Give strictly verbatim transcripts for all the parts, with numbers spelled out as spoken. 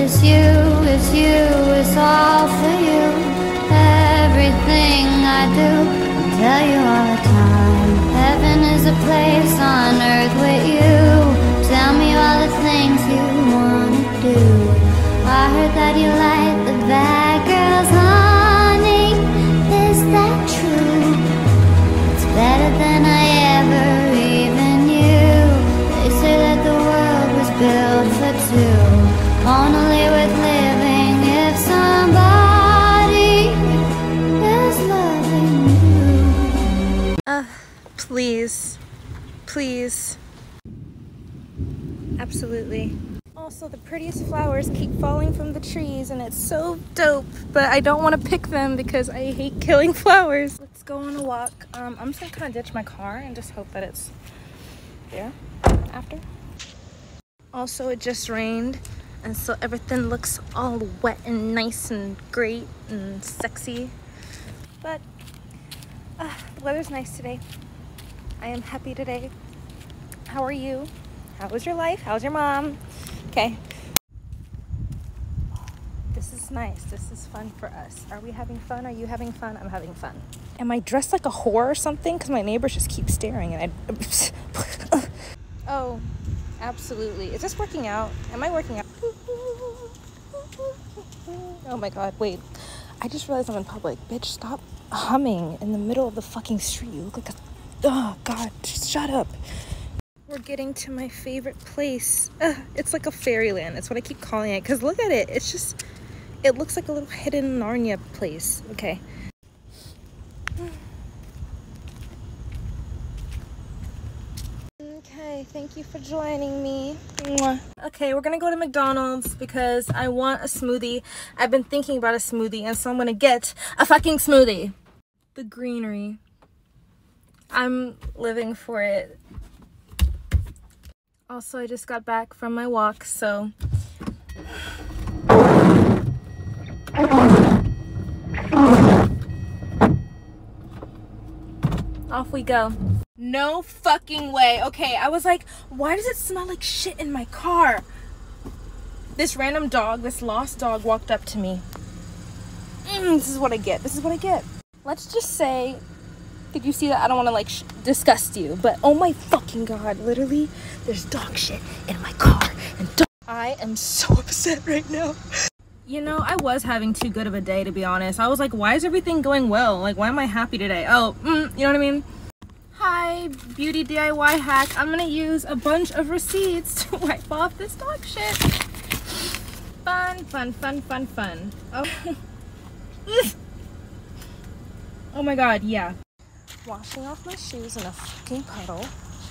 It's you, it's you, it's all for you. Everything I do, I tell you all the time. Heaven is a place on earth with you. Tell me all the things you wanna do. I heard that you like the bad girls, honey. Is that true? It's better than I ever even knew. They say that the world was built for two, only with living if somebody is loving you. Uh, please, please. Absolutely. Also, the prettiest flowers keep falling from the trees and it's so dope, but I don't want to pick them because I hate killing flowers. Let's go on a walk. Um, I'm just gonna kind of ditch my car and just hope that it's there after. Also, it just rained, and so everything looks all wet and nice and great and sexy. But uh, the weather's nice today. I am happy today. How are you? How was your life? How's your mom? Okay. This is nice. This is fun for us. Are we having fun? Are you having fun? I'm having fun. Am I dressed like a whore or something? Because my neighbors just keep staring and I... Oh, absolutely. Is this working out? Am I working out? Oh my god, wait. I just realized I'm in public. Bitch, stop humming in the middle of the fucking street. You look like a... Oh god, just shut up. We're getting to my favorite place. Ugh, it's like a fairyland. That's what I keep calling it. Because look at it. It's just... It looks like a little hidden Narnia place. Okay. Okay, thank you for joining me. Mwah. Okay, we're gonna go to McDonald's because I want a smoothie. I've been thinking about a smoothie, and so I'm gonna get a fucking smoothie. The greenery. I'm living for it. Also, I just got back from my walk, so... Off we go. No fucking way. Okay, I was like, why does it smell like shit in my car? This random dog, this lost dog walked up to me. Mm, this is what I get. This is what I get. Let's just say, did you see that? I don't want to like sh disgust you, but oh my fucking god, literally, there's dog shit in my car. And dog I am so upset right now. You know, I was having too good of a day, to be honest. I was like, why is everything going well? Like, why am I happy today? Oh, mm, you know what I mean? Hi, beauty D I Y hack. I'm gonna use a bunch of receipts to wipe off this dog shit. Fun, fun, fun, fun, fun. Oh, oh my god, yeah. Washing off my shoes in a fucking puddle.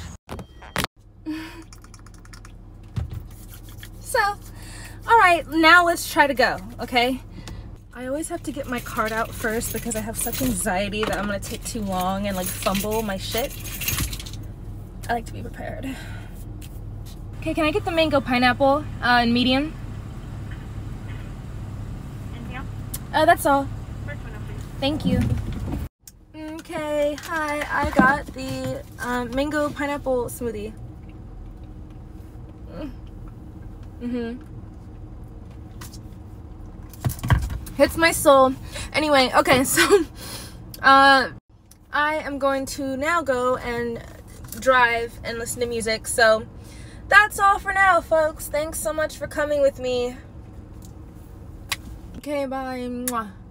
So, alright, now let's try to go, okay? I always have to get my card out first because I have such anxiety that I'm gonna take too long and like fumble my shit. I like to be prepared. Okay, can I get the mango pineapple uh, in medium? Anything else? Uh, that's all. First one up, please. Thank you. Okay, hi, I got the um, mango pineapple smoothie. Mm-hmm. Hits my soul. Anyway, okay, so uh, I am going to now go and drive and listen to music. So that's all for now, folks. Thanks so much for coming with me. Okay, bye. Mwah.